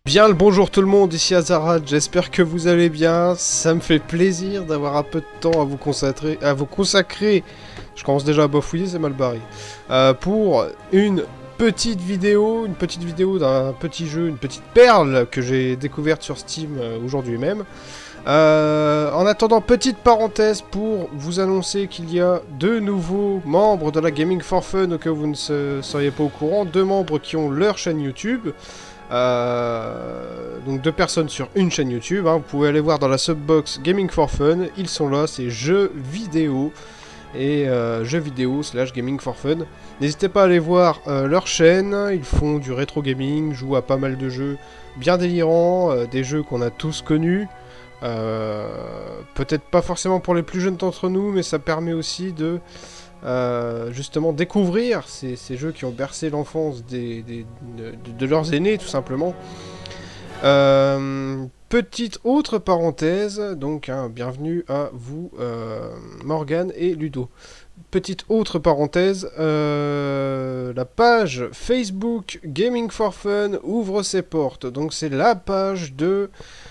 Bien le bonjour tout le monde, ici Azarad, j'espère que vous allez bien, ça me fait plaisir d'avoir un peu de temps à vous consacrer, je commence déjà à bafouiller, c'est mal barré, pour une petite vidéo d'un petit jeu, une petite perle que j'ai découverte sur Steam aujourd'hui même. En attendant, petite parenthèse pour vous annoncer qu'il y a deux nouveaux membres de la Gaming for Fun au cas où vous ne seriez pas au courant, deux membres qui ont leur chaîne YouTube. Donc deux personnes sur une chaîne YouTube, hein. Vous pouvez aller voir dans la subbox Gaming for Fun, ils sont là, c'est jeux vidéo et jeux vidéo / Gaming for Fun. N'hésitez pas à aller voir leur chaîne, ils font du rétro gaming, jouent à pas mal de jeux bien délirants, des jeux qu'on a tous connus. Peut-être pas forcément pour les plus jeunes d'entre nous, mais ça permet aussi de justement découvrir ces jeux qui ont bercé l'enfance de leurs aînés tout simplement. Petite autre parenthèse, donc hein, bienvenue à vous Morgane et Ludo. Petite autre parenthèse, la page Facebook Gaming for Fun ouvre ses portes, donc c'est la page de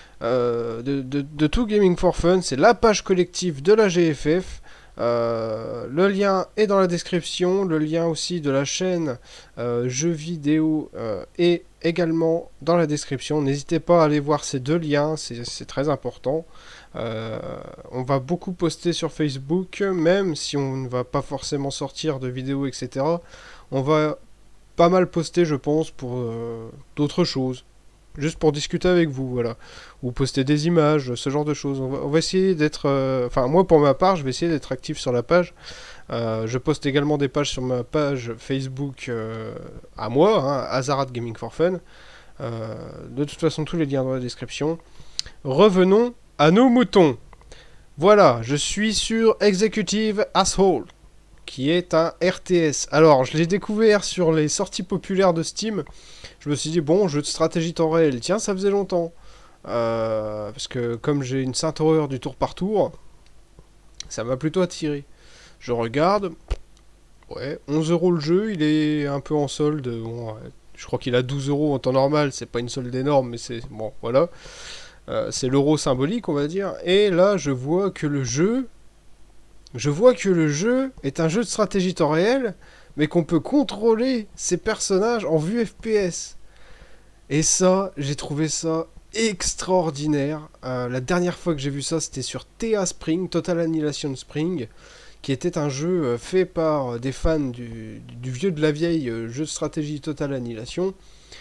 tout Gaming for Fun, c'est la page collective de la GFF. Le lien est dans la description, le lien aussi de la chaîne jeux vidéo est également dans la description. N'hésitez pas à aller voir ces deux liens, c'est très important. On va beaucoup poster sur Facebook, même si on ne va pas forcément sortir de vidéos, etc. On va pas mal poster, je pense, pour d'autres choses. Juste pour discuter avec vous, voilà. Ou poster des images, ce genre de choses. On va essayer d'être... Enfin, moi, pour ma part, je vais essayer d'être actif sur la page. Je poste également des pages sur ma page Facebook à moi, hein, Azarad Gaming for Fun. De toute façon, tous les liens dans la description. Revenons à nos moutons. Voilà, je suis sur Executive Asshole, qui est un RTS. Alors, je l'ai découvert sur les sorties populaires de Steam. Je me suis dit, bon, jeu de stratégie temps réel, tiens, ça faisait longtemps. Parce que comme j'ai une sainte horreur du tour par tour, ça m'a plutôt attiré. Je regarde, ouais, 11 € le jeu, il est un peu en solde. Bon, ouais, je crois qu'il a 12 € en temps normal, c'est pas une solde énorme, mais c'est... Bon, voilà. C'est l'euro symbolique, on va dire. Et là, je vois que le jeu est un jeu de stratégie temps réel, mais qu'on peut contrôler ses personnages en vue FPS. Et ça, j'ai trouvé ça extraordinaire. La dernière fois que j'ai vu ça, c'était sur TA Spring, Total Annihilation Spring, qui était un jeu fait par des fans du vieux de la vieille jeu de stratégie Total Annihilation.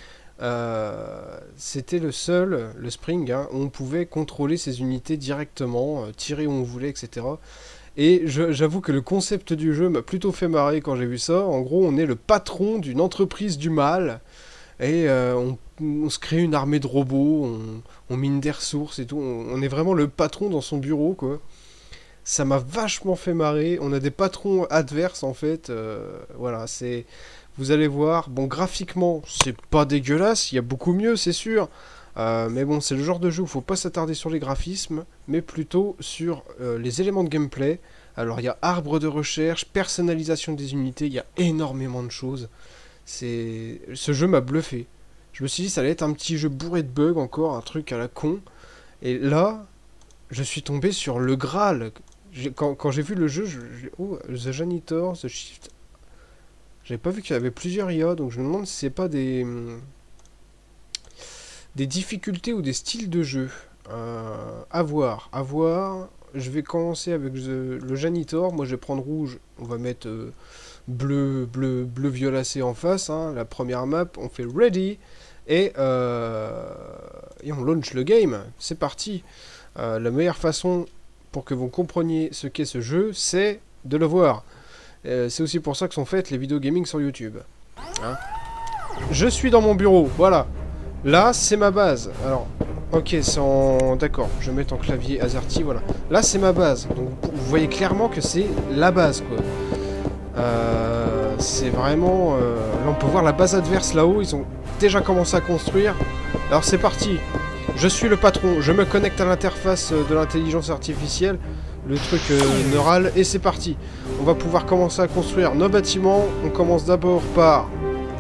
C'était le Spring, hein, où on pouvait contrôler ses unités directement, tirer où on voulait, etc. Et j'avoue que le concept du jeu m'a plutôt fait marrer quand j'ai vu ça. En gros, on est le patron d'une entreprise du mal, et on se crée une armée de robots, on mine des ressources et tout. On est vraiment le patron dans son bureau, quoi. Ça m'a vachement fait marrer. On a des patrons adverses, en fait. Voilà, c'est... Vous allez voir, bon, graphiquement, c'est pas dégueulasse, il y a beaucoup mieux, c'est sûr. Mais bon, c'est le genre de jeu où il faut pas s'attarder sur les graphismes, mais plutôt sur les éléments de gameplay. Alors, il y a arbre de recherche, personnalisation des unités, il y a énormément de choses. Ce jeu m'a bluffé. Je me suis dit, ça allait être un petit jeu bourré de bugs, encore, un truc à la con. Et là, je suis tombé sur le Graal. Quand j'ai vu le jeu, oh, The Janitor, The Shift... J'avais pas vu qu'il y avait plusieurs IA, donc je me demande si c'est pas des difficultés ou des styles de jeu. À voir. Je vais commencer avec le Janitor. Moi, je vais prendre rouge. On va mettre bleu violacé en face. Hein. La première map, on fait ready. Et on launch le game. C'est parti. La meilleure façon pour que vous compreniez ce qu'est ce jeu, c'est de le voir. C'est aussi pour ça que sont faites les vidéos gaming sur YouTube. Hein, je suis dans mon bureau, voilà. Là, c'est ma base. Alors, ok, c'est en... D'accord, je vais mettre en clavier AZERTY, voilà. Là, c'est ma base. Donc, vous voyez clairement que c'est la base, quoi. C'est vraiment... Là, on peut voir la base adverse là-haut. Ils ont déjà commencé à construire. Alors, c'est parti. Je suis le patron. Je me connecte à l'interface de l'intelligence artificielle. Le truc neural. Et c'est parti. On va pouvoir commencer à construire nos bâtiments. On commence d'abord par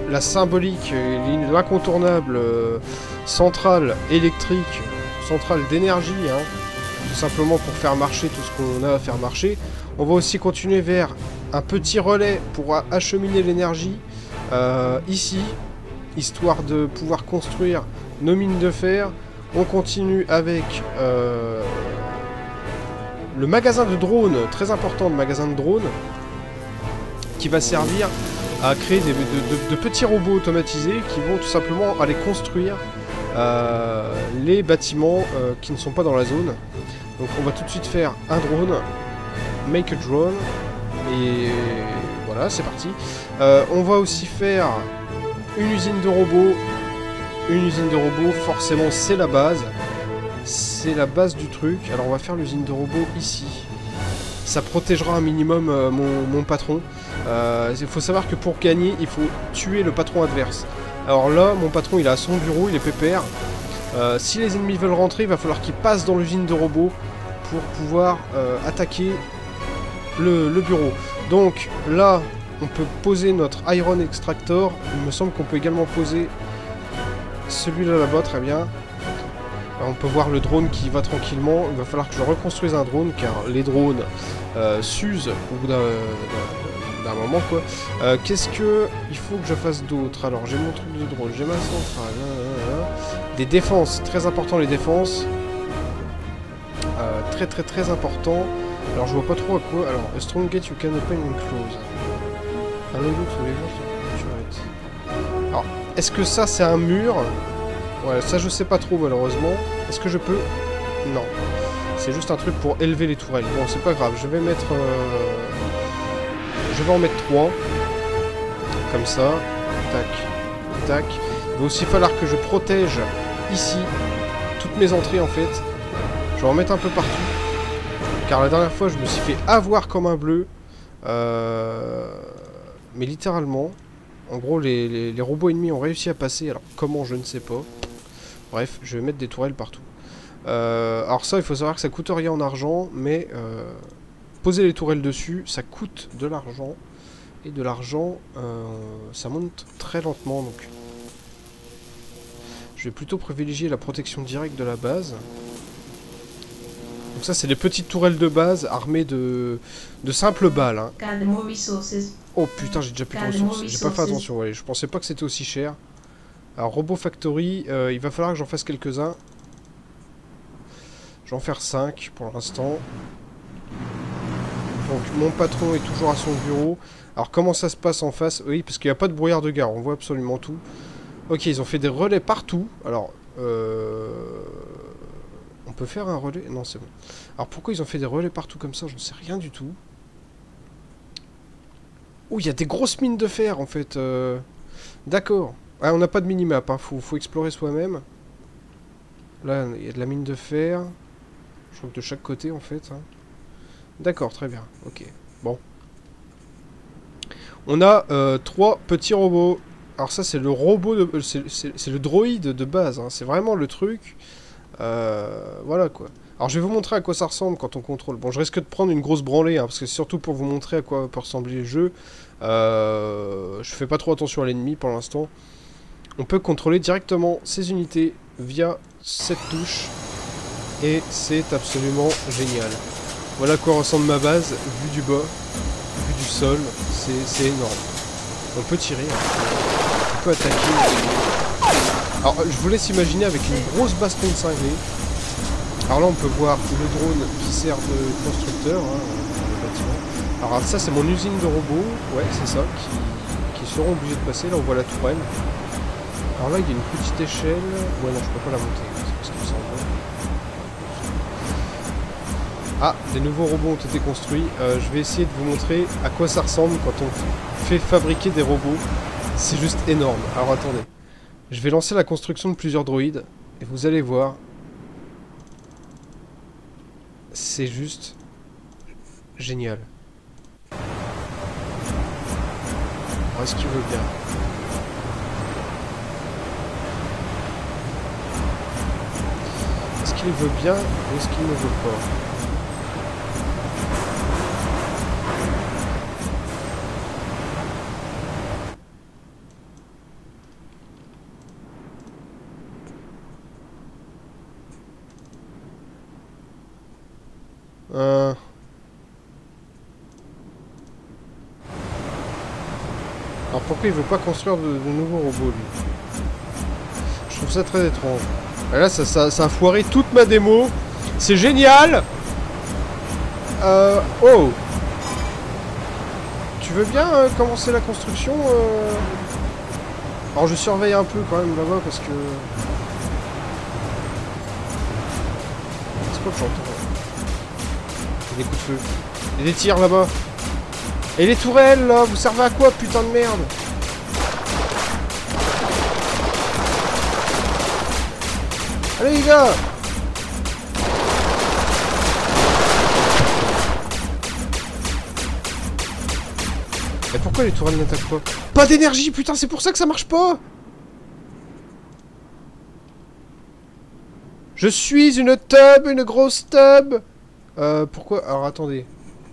la symbolique, l'incontournable centrale électrique, centrale d'énergie, hein, tout simplement pour faire marcher tout ce qu'on a à faire marcher. On va aussi continuer vers un petit relais pour acheminer l'énergie ici, histoire de pouvoir construire nos mines de fer. On continue avec le magasin de drones, très important, le magasin de drones, qui va servir à créer de petits robots automatisés qui vont tout simplement aller construire les bâtiments qui ne sont pas dans la zone. Donc on va tout de suite faire un drone, make a drone, et voilà, c'est parti. On va aussi faire une usine de robots. Une usine de robots, forcément c'est la base. C'est la base du truc. Alors on va faire l'usine de robots ici. Ça protégera un minimum mon patron. Il faut savoir que pour gagner, il faut tuer le patron adverse. Alors là, mon patron il est à son bureau, il est pépère. Si les ennemis veulent rentrer, il va falloir qu'ils passent dans l'usine de robots pour pouvoir attaquer le bureau. Donc là, on peut poser notre Iron Extractor. Il me semble qu'on peut également poser celui-là là-bas, très bien. On peut voir le drone qui va tranquillement. Il va falloir que je reconstruise un drone, car les drones s'usent au bout d'un moment, quoi. Qu'est-ce que il faut que je fasse d'autre? Alors, j'ai mon truc de drone, j'ai ma centrale. Des défenses, très important les défenses. Très important. Alors, je vois pas trop à quoi. Alors, a strong gate you can open and close. Un logo tous les jours. Alors, est-ce que ça c'est un mur? Ouais, ça je sais pas trop malheureusement. Est-ce que je peux? Non. C'est juste un truc pour élever les tourelles. Bon, c'est pas grave. Je vais mettre... Je vais en mettre 3. Comme ça. Tac. Tac. Il va aussi falloir que je protège ici toutes mes entrées en fait. Je vais en mettre un peu partout. Car la dernière fois je me suis fait avoir comme un bleu. Mais littéralement. En gros, les robots ennemis ont réussi à passer. Alors, comment, je ne sais pas. Bref, je vais mettre des tourelles partout. Alors ça, il faut savoir que ça coûte rien en argent, mais poser les tourelles dessus, ça coûte de l'argent. Et de l'argent, ça monte très lentement, donc... Je vais plutôt privilégier la protection directe de la base. Donc ça, c'est les petites tourelles de base, armées de simples balles. Hein. Oh putain, j'ai déjà plus de ressources. J'ai pas fait attention, ouais. Je pensais pas que c'était aussi cher. Alors, Robot Factory, il va falloir que j'en fasse quelques-uns. Je vais en faire 5 pour l'instant. Donc, mon patron est toujours à son bureau. Alors, comment ça se passe en face? Oui, parce qu'il n'y a pas de brouillard de gare, on voit absolument tout. Ok, ils ont fait des relais partout. Alors, on peut faire un relais? Non, c'est bon. Alors, pourquoi ils ont fait des relais partout comme ça? Je ne sais rien du tout. Oh, il y a des grosses mines de fer, en fait. D'accord. Ah, on n'a pas de minimap, hein. Faut explorer soi-même. Là, il y a de la mine de fer. Je crois que de chaque côté, en fait. Hein. D'accord, très bien. Ok, bon. On a 3 petits robots. Alors ça, c'est le robot de... c'est le droïde de base. Hein. C'est vraiment le truc. Voilà, quoi. Alors, je vais vous montrer à quoi ça ressemble quand on contrôle. Bon, je risque de prendre une grosse branlée, hein, parce que c'est surtout pour vous montrer à quoi peut ressembler le jeu. Je fais pas trop attention à l'ennemi pour l'instant. On peut contrôler directement ces unités via cette touche. Et c'est absolument génial. Voilà à quoi ressemble ma base, vue du bas, vue du sol. C'est énorme. On peut tirer, hein. On peut attaquer. Alors, je vous laisse imaginer avec une grosse baston de cinglé. Alors là, on peut voir le drone qui sert de constructeur, hein, le bâtiment. Alors ça, c'est mon usine de robots. Ouais, c'est ça, qui seront obligés de passer. Là, on voit la tourelle. Alors là, il y a une petite échelle. Ouais, non, je peux pas la monter. C'est parce qu'il me semble. Ah, des nouveaux robots ont été construits. Je vais essayer de vous montrer à quoi ça ressemble quand on fait fabriquer des robots. C'est juste énorme. Alors attendez. Je vais lancer la construction de plusieurs droïdes. Et vous allez voir. C'est juste génial. Alors, est-ce qu'il veut bien? Est-ce qu'il veut bien ou est-ce qu'il ne veut pas? Alors pourquoi il veut pas construire de nouveaux robots, lui? Je trouve ça très étrange. Et là, ça a foiré toute ma démo. C'est génial. Oh. Tu veux bien commencer la construction Alors je surveille un peu quand même là-bas parce que... C'est quoi que j'entends? Il y a des coups de feu. Il y a des tirs là-bas. Et les tourelles là, vous servez à quoi, putain de merde? Allez les gars! Et pourquoi les tourelles n'attaquent pas? Pas d'énergie, putain, c'est pour ça que ça marche pas! Je suis une tub, une grosse tub! Pourquoi? Alors attendez.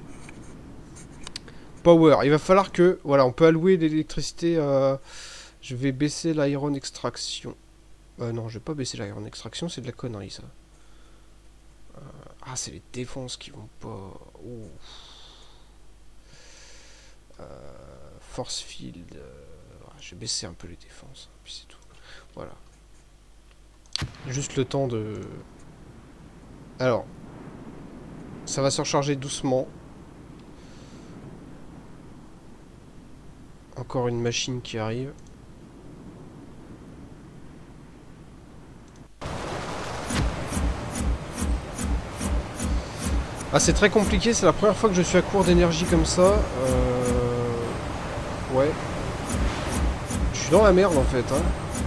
Power, il va falloir que... Voilà, on peut allouer l'électricité. Je vais baisser l'iron extraction. Non, je vais pas baisser l'iron extraction, c'est de la connerie ça. Ah, c'est les défenses qui vont pas... Oh. Force field. Je vais baisser un peu les défenses, puis c'est tout. Voilà. Juste le temps de... Alors. Ça va se recharger doucement. Encore une machine qui arrive. Ah, c'est très compliqué, c'est la première fois que je suis à court d'énergie comme ça. Ouais. Je suis dans la merde en fait, hein.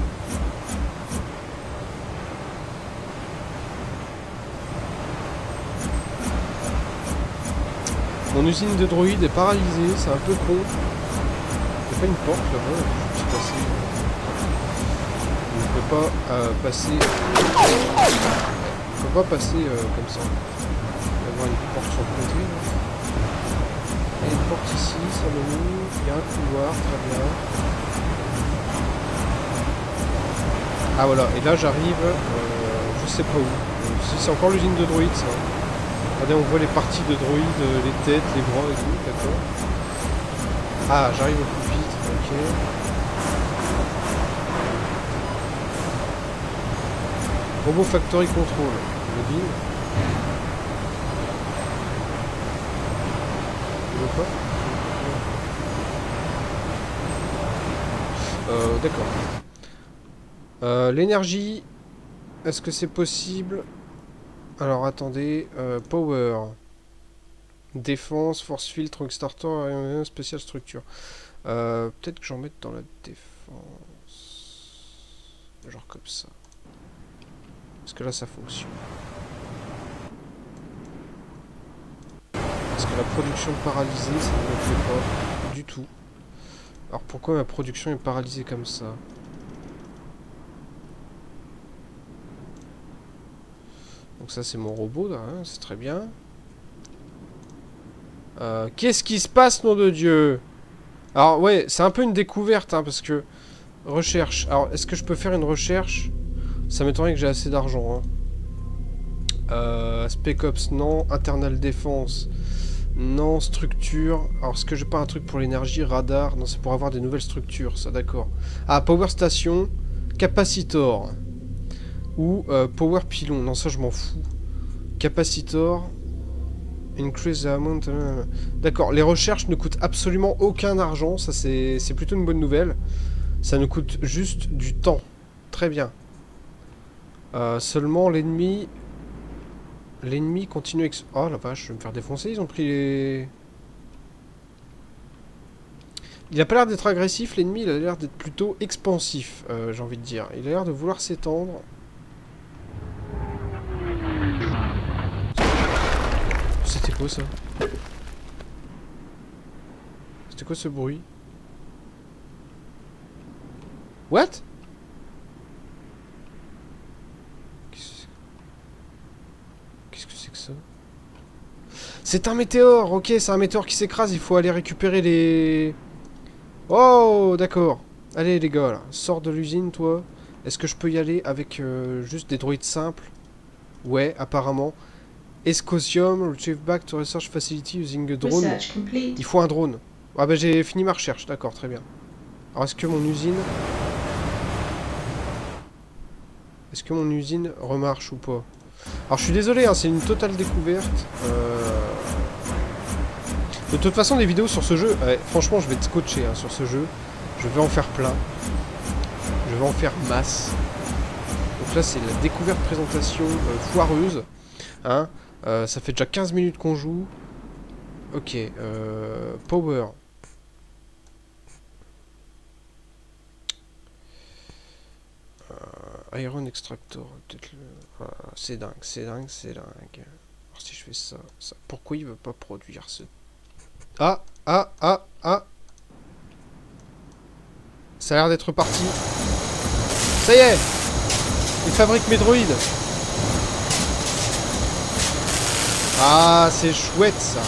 Mon usine de droïdes est paralysée, c'est un peu con. Il n'y a pas une porte là-bas, je suis passé. On ne peut pas passer. On peut pas passer comme ça. Il va y avoir une porte sur le côté. Là. Il y a une porte ici, ça me ouvre. Il y a un couloir, très bien. Ah voilà, et là j'arrive, je sais pas où. Si c'est encore l'usine de droïdes ça. Regardez, on voit les parties de droïdes, les têtes, les bras et tout, d'accord. Ah, j'arrive au pupitre, ok. Robot Factory Control, mobile. Tu veux pas? D'accord. L'énergie, est-ce que c'est possible? Alors attendez, power, défense, force field, trunk starter, spécial structure. Peut-être que j'en mette dans la défense, genre comme ça. Parce que là ça fonctionne. Parce que la production paralysée, ça ne me plaît pas du tout. Alors pourquoi ma production est paralysée comme ça? Donc ça c'est mon robot là, hein, c'est très bien. Qu'est-ce qui se passe, nom de Dieu? Alors ouais, c'est un peu une découverte, hein, parce que... Recherche. Alors, est-ce que je peux faire une recherche? Ça m'étonnerait que j'ai assez d'argent. Hein. Spec Ops, non. Internal Défense, non. Structure. Alors, est-ce que j'ai pas un truc pour l'énergie? Radar. Non, c'est pour avoir des nouvelles structures, ça, d'accord. Ah, Power Station. Capacitor. Ou Power Pylon. Non, ça, je m'en fous. Capacitor. Increase the amount... D'accord, les recherches ne coûtent absolument aucun argent. Ça, c'est plutôt une bonne nouvelle. Ça nous coûte juste du temps. Très bien. Seulement l'ennemi... L'ennemi continue... Oh la vache, je vais me faire défoncer. Ils ont pris les... Il a pas l'air d'être agressif, l'ennemi. Il a l'air d'être plutôt expansif, j'ai envie de dire. Il a l'air de vouloir s'étendre. C'était quoi ça? C'était quoi ce bruit? What? Qu'est-ce que c'est que ça? C'est un météore. Ok, c'est un météore qui s'écrase. Il faut aller récupérer les... Oh, d'accord. Allez les gars, là. Sors de l'usine, toi. Est-ce que je peux y aller avec juste des droïdes simples? Ouais, apparemment. Escosium, retrieve back to research facility using a drone. Il faut un drone. Ah bah j'ai fini ma recherche, d'accord, très bien. Alors est-ce que mon usine... Est-ce que mon usine remarche ou pas? Alors je suis désolé, hein, c'est une totale découverte. De toute façon, des vidéos sur ce jeu, franchement je vais être scotché hein, sur ce jeu. Je vais en faire plein. Je vais en faire masse. Donc là c'est la découverte présentation foireuse. Hein, ça fait déjà 15 minutes qu'on joue. Ok, power. Iron extractor. Voilà, c'est dingue, c'est dingue, c'est dingue. Alors si je fais ça, ça. Pourquoi il veut pas produire ce... Ah. Ça a l'air d'être parti. Ça y est. Il fabrique mes droïdes. Ah, c'est chouette ça.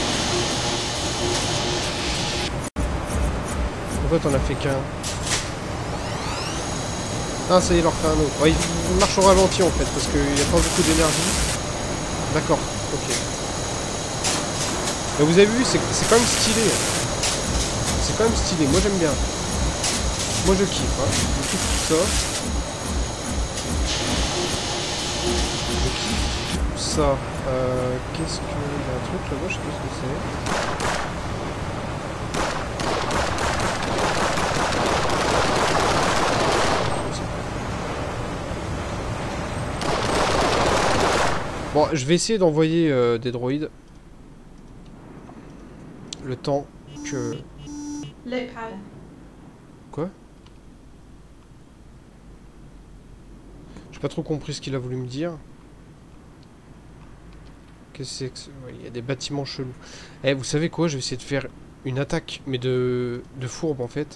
Pourquoi t'en as fait qu'un? Ah, ça y est, il en refait un autre. Ouais, il marche au ralenti en fait, parce qu'il n'y a pas beaucoup d'énergie. D'accord, ok. Mais vous avez vu, c'est quand même stylé. C'est quand même stylé, moi j'aime bien. Moi je kiffe, hein. Je kiffe tout ça. Je kiffe tout ça. Qu'est-ce que... Il y a un truc là-bas, je sais pas ce que c'est. Bon, je vais essayer d'envoyer des droïdes. Le temps que... Quoi? J'ai pas trop compris ce qu'il a voulu me dire. Qu'est-ce que c'est que ça? Ouais, il y a des bâtiments chelous. Eh, vous savez quoi? Je vais essayer de faire une attaque, mais de fourbe en fait.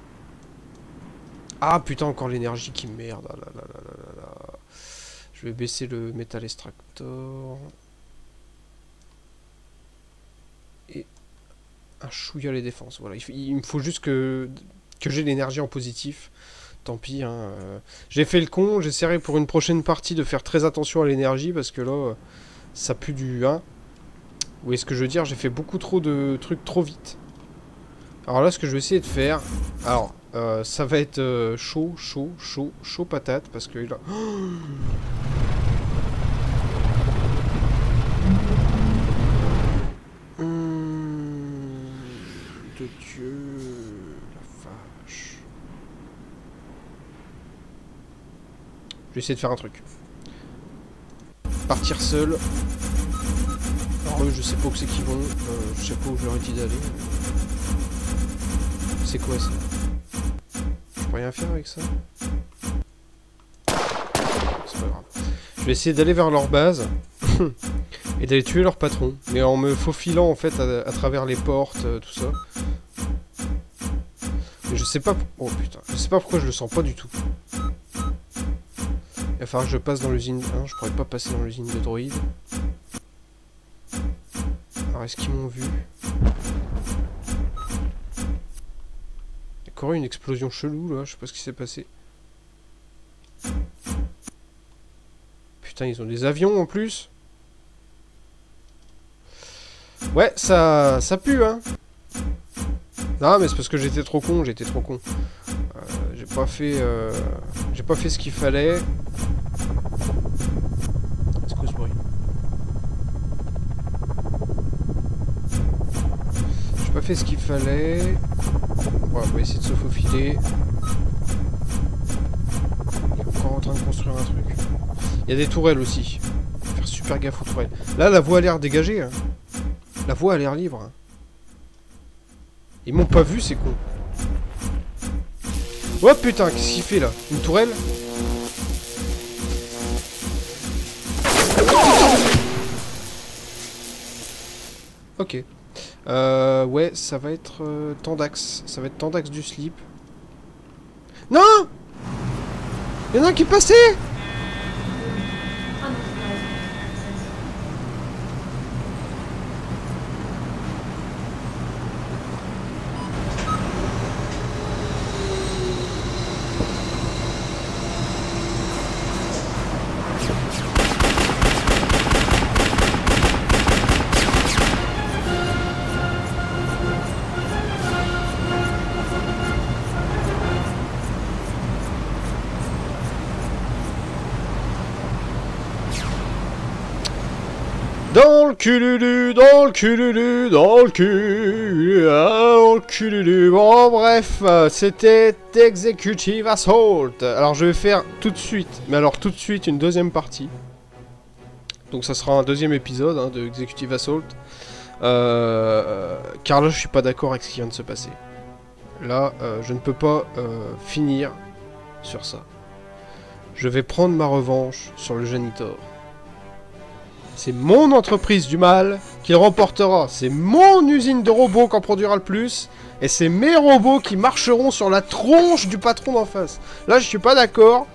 Ah putain, encore l'énergie qui merde. Ah là là là là là là. Je vais baisser le Metal Extractor. Et un chouïa les défenses. Voilà, il me faut juste que j'ai l'énergie en positif. Tant pis, hein. J'ai fait le con, j'essaierai pour une prochaine partie de faire très attention à l'énergie parce que là, ça pue du 1. Vous voyez ce que je veux dire? J'ai fait beaucoup trop de trucs trop vite. Alors là, ce que je vais essayer de faire... Alors, ça va être chaud patate parce que là... De Dieu, la vache. Je vais essayer de faire un truc. Partir seul. Alors eux, je sais pas où c'est qu'ils vont. Je sais pas où je leur ai dit d'aller. C'est quoi ça? Je peux rien faire avec ça? C'est pas grave. Je vais essayer d'aller vers leur base. Et d'aller tuer leur patron. Mais en me faufilant en fait à travers les portes, tout ça. Mais je sais pas... Oh putain. Je sais pas pourquoi je le sens pas du tout. Il va falloir que je passe dans l'usine... Hein, je pourrais pas passer dans l'usine de droïdes. Alors est-ce qu'ils m'ont vu? Il y a encore eu une explosion chelou là, je sais pas ce qui s'est passé. Putain, ils ont des avions en plus. Ouais, ça pue, hein. Non, mais c'est parce que j'étais trop con, j'ai pas fait ce qu'il fallait. C'est quoi ce bruit? J'ai pas fait ce qu'il fallait. Voilà, on va essayer de se faufiler. Il est encore en train de construire un truc. Il y a des tourelles aussi. Faut faire super gaffe aux tourelles. Là, la voie a l'air dégagée, hein. La voie a l'air libre. Hein. Ils m'ont pas vu, c'est con. Oh putain, qu'est-ce qu'il fait là? Une tourelle? Ok. Ouais, ça va être Tandax. Ça va être Tandax du slip. Non! Il y en a un qui est passé! Dans le cululu, dans le cululu, dans le cul, dans le cululu. Bon, bref, c'était Executive Assault. Alors, je vais faire tout de suite, mais alors tout de suite, une deuxième partie. Donc, ça sera un deuxième épisode hein, de Executive Assault. Car là, je suis pas d'accord avec ce qui vient de se passer. Là, je ne peux pas finir sur ça. Je vais prendre ma revanche sur le Janitor. C'est mon entreprise du mal qui le remportera. C'est mon usine de robots qui en produira le plus. Et c'est mes robots qui marcheront sur la tronche du patron d'en face. Là, je suis pas d'accord.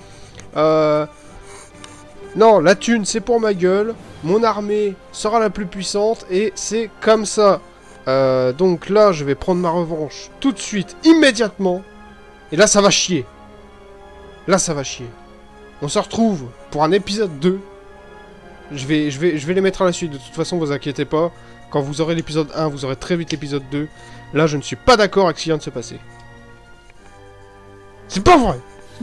Non, la thune, c'est pour ma gueule. Mon armée sera la plus puissante. Et c'est comme ça. Donc là, je vais prendre ma revanche tout de suite, immédiatement. Et là, ça va chier. Là, ça va chier. On se retrouve pour un épisode 2. Je vais les mettre à la suite, de toute façon, vous inquiétez pas. Quand vous aurez l'épisode 1, vous aurez très vite l'épisode 2. Là, je ne suis pas d'accord avec ce qui vient de se passer. C'est pas vrai.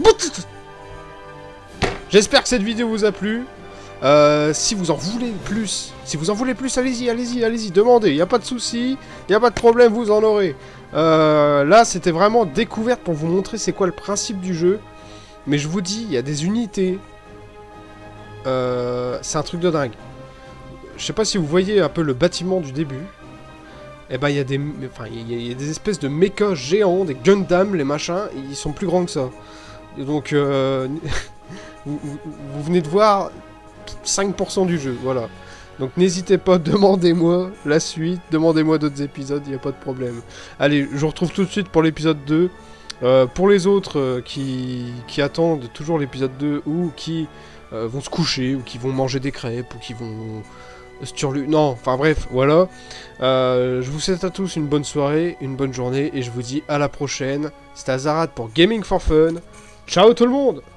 J'espère que cette vidéo vous a plu. Si vous en voulez plus, allez-y, allez-y, allez-y, demandez. Il n'y a pas de souci, il n'y a pas de problème, vous en aurez. Là, c'était vraiment découverte pour vous montrer c'est quoi le principe du jeu. Mais je vous dis, il y a des unités... c'est un truc de dingue. Je sais pas si vous voyez un peu le bâtiment du début. Eh ben il y a des, enfin il y a des espèces de mechas géants, des Gundam, les machins, ils sont plus grands que ça. Et donc vous venez de voir 5% du jeu, voilà. Donc n'hésitez pas, demandez-moi la suite, demandez-moi d'autres épisodes, il n'y a pas de problème. Allez, je vous retrouve tout de suite pour l'épisode 2. Pour les autres qui attendent toujours l'épisode 2 ou qui vont se coucher, ou qui vont manger des crêpes, ou qui vont non, enfin bref, voilà. Je vous souhaite à tous une bonne soirée, une bonne journée, et je vous dis à la prochaine. C'était Azarad pour Gaming for Fun. Ciao tout le monde!